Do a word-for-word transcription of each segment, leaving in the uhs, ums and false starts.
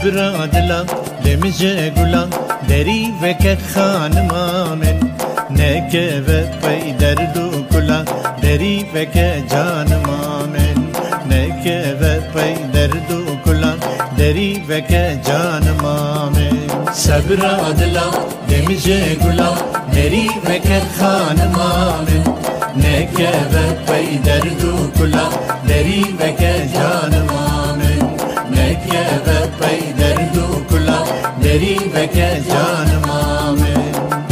صبر دلا دمج گلا دری وک خانما من نکه و پی دردو کلا دری وک جانما من نکه و پی دردو کلا دری وک جانما من صبر دلا دمج گلا دری وک خانما من نکه و پی دردو کلا دری وک جانما من نکه و پی دردو کلا دری وک جانما من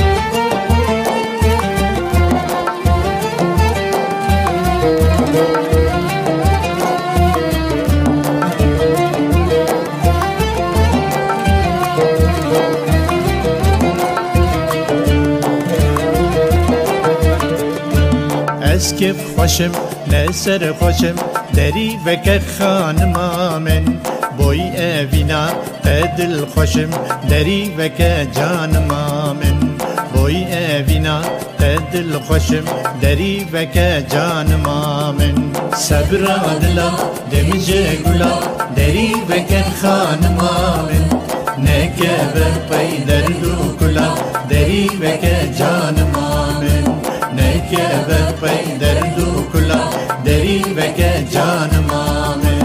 از کف خوشم نسر خوشم دری وک خانما من بوی اوینا دل خوشم دری وک جانما من بوی اوینا دل خوشم دری وک جانما من صبر دلا دمج گلا دری وک خانما من نکه و پی دردو کلا دری وک جانما من نکه و پی دردو کلا دری وک جانما من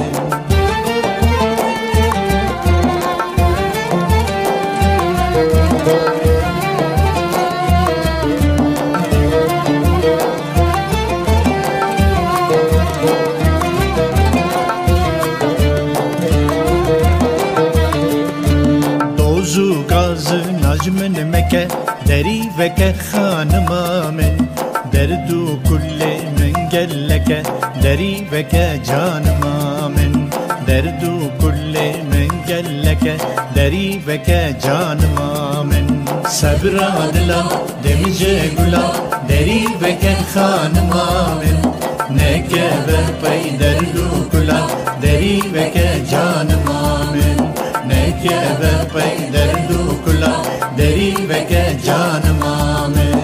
دوزو گاز نجمن مکه دری وک خانما من دردو كل من قلك دري بك جانما من دردو كل من قلك دري بك جانما من صبر دلا دمج گلا دري بك خانما من نکه و پی دردو کلا دري بك جانما من نکه و پی دردو کلا دري بك جانما من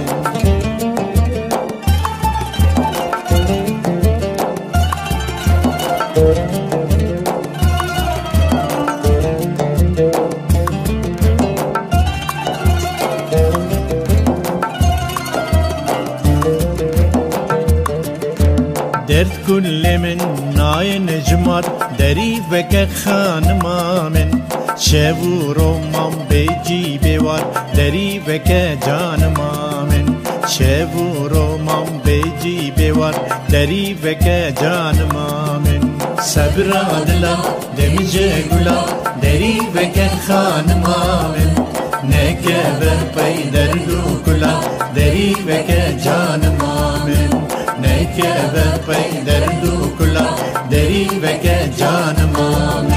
درد كل من ناين جمار دري وك خانما من شبو رومان بيجي بوار دري وك جانما من شبو رومان بيجي بوار دري وك جانما من صبر دلا دمج گلا دري وك خانما من نکه و پی دردو کلا دري وك جانما من نکه و پی دردو کلا دری وک جانما